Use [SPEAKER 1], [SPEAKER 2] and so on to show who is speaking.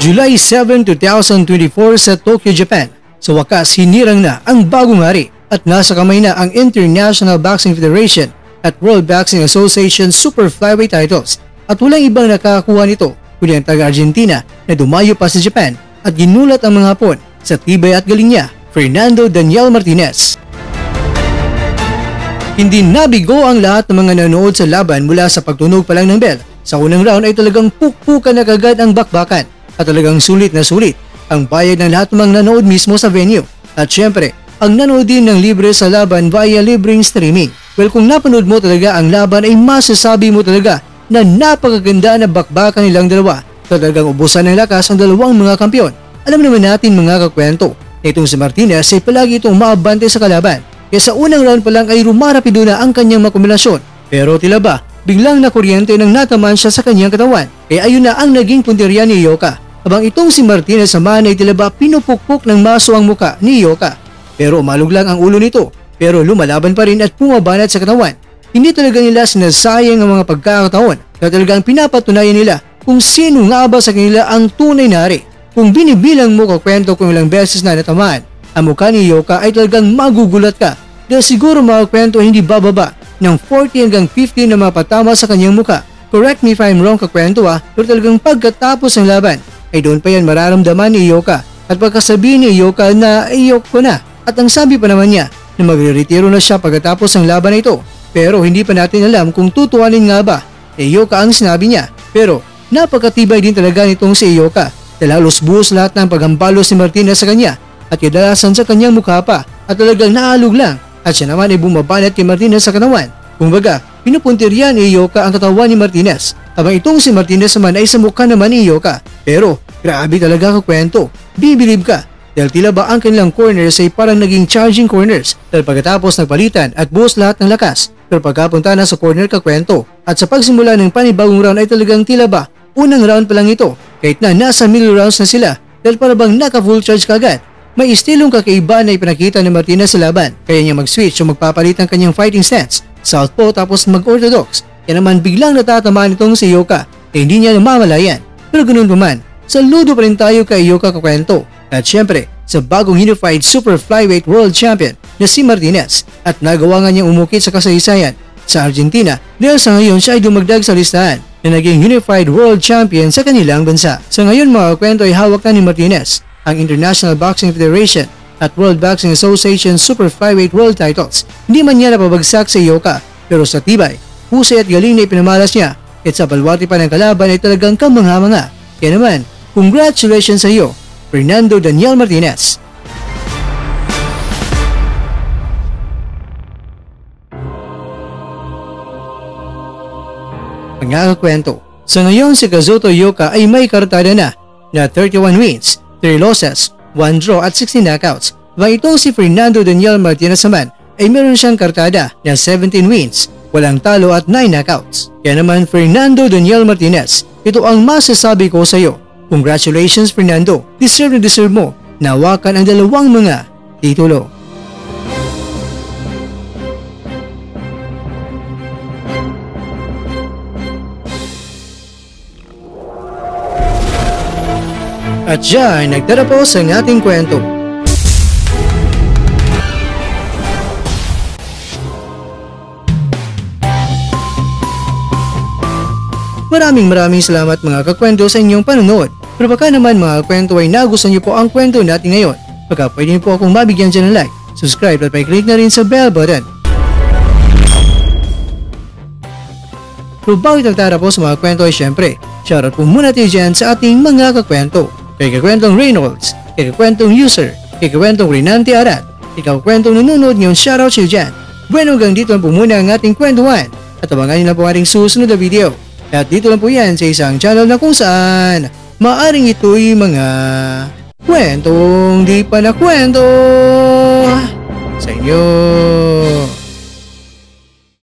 [SPEAKER 1] July 7, 2024 sa Tokyo, Japan. Sa wakas, hinirang na ang bagong hari at nasa kamay na ang International Boxing Federation at World Boxing Association Super Flyweight titles. At walang ibang nakakakuha nito kundi ang taga-Argentina na dumayo pa sa Japan at ginulat ang mga Hapon sa tibay at galing niya, Fernando Daniel Martinez. Hindi nabigo ang lahat ng mga nanonood sa laban mula sa pagtunog pa lang ng bell. Sa unang round ay talagang pukpukan na kagad ang bakbakan at talagang sulit na sulit ang bayad ng lahat ng mga nanood mismo sa venue. At syempre, ang nanood din ng libre sa laban via libreng streaming. Well, kung napanood mo talaga ang laban ay masasabi mo talaga na napakaganda na bakbakan nilang dalawa. Talagang ubusan ng lakas ang dalawang mga kampiyon. Alam naman natin mga kakwento, itong si Martinez ay palagi itong maabante sa kalaban. Kaya sa unang round pa lang ay rumarapido na ang kanyang makombinasyon. Pero tila ba, biglang nakuryente nang natamaan siya sa kanyang katawan. Kaya ayun na ang naging punteriya ni Ioka. Habang itong si Martinez naman ay tila ba pinupukpok ng maso ang muka ni Ioka. Pero umalog lang ang ulo nito. Pero lumalaban pa rin at pumabanat sa katawan. Hindi talaga nila sinasayang ang mga pagkakataon na talagang pinapatunayan nila kung sino nga ba sa kanila ang tunay na hari. Kung binibilang mo kakwento kung ilang beses na natamaan ang mukha ni Ioka ay talagang magugulat ka dahil siguro mga kwento hindi bababa ng 40 hanggang 50 na mapatama sa kanyang mukha. Correct me if I'm wrong kakwento pero talagang pagkatapos ng laban ay doon pa yan mararamdaman ni Ioka at pagkasabihin ni Ioka na iyok ko na. At ang sabi pa naman niya na magre-retiro na siya pagkatapos ng laban na ito. Pero hindi pa natin alam kung tutuanin nga ba ni Ioka ang sinabi niya. Pero napakatibay din talaga nitong si Ioka dahil halos buhos lahat ng paghambalos ni Martinez sa kanya at kadalasan sa kanyang mukha pa at talagang naalog lang at siya naman ay bumabanat kay Martinez sa katawan. Kumbaga, pinupuntirya ni Ioka ang katawan ni Martinez habang itong si Martinez naman ay sa mukha naman ni Ioka. Pero grabe talaga kakwento, bibilib ka dahil tila ba ang kanilang corners ay parang naging charging corners dahil pagkatapos nagpalitan at buhos lahat ng lakas. Pero pagkapunta na sa corner kakwento at sa pagsimula ng panibagong round ay talagang tila ba unang round pa lang ito kahit na nasa middle rounds na sila dahil para bang naka full charge kagad. May istilong kakaiba na ipinakita ni Martinez sa laban kaya niya mag-switch o magpapalit ang kanyang fighting stance, southpaw tapos mag-orthodox. Kaya naman biglang natatamaan itong si Ioka na hindi niya namamalayan. Pero ganoon pa man, saludo pa rin tayo kay Ioka kakwento at syempre sa bagong unified super flyweight world champion na si Martinez at nagawa nga niyang umukit sa kasaysayan sa Argentina dahil sa ngayon siya ay dumagdag sa listahan na naging unified world champion sa kanilang bansa. Sa ngayon mga kwento ay hawak na ni Martinez ang International Boxing Federation at World Boxing Association Super Flyweight World titles. Hindi man niya napabagsak sa Ioka pero sa tibay, husay at galing na ipinamalas niya at sa balwati pa ng kalaban ay talagang kamangha-mangha. Kaya naman, congratulations sa iyo, Fernando Daniel Martinez. Pagkakakwento, sa ngayon si Kazuto Ioka ay may kartada na 31 wins, 3 losses, 1 draw at 16 knockouts. Habang itong si Fernando Daniel Martinez naman ay meron siyang kartada na 17 wins, walang talo at 9 knockouts. Kaya naman Fernando Daniel Martinez, ito ang masasabi ko sa iyo. Congratulations Fernando, deserve na deserve mo na hawakan ang dalawang mga titulo. At dyan, nagtatapos ang ating kwento. Maraming salamat mga kakwento sa inyong panonood. Pero baka naman mga kwento ay nagustuhan niyo po ang kwento natin ngayon. Baka pwede niyo po akong mabigyan dyan ng like, subscribe at pa-click na rin sa bell button. Pero bago nagtatapos mga kwento ay syempre, shoutout po muna tayo dyan sa ating mga kakwento. Kay Kakwentong Reynolds, kay Kakwentong User, kay Kakwentong Renante Arat, kay Kakwentong nanonood ngayon, shoutout siya dyan. Bueno, hanggang dito lang po muna ang ating kwentuhan at abangan nyo na po ating susunod na video. At dito lang po yan sa isang channel na kung saan maaring ito'y mga kwentong di pa na kwento sa inyo.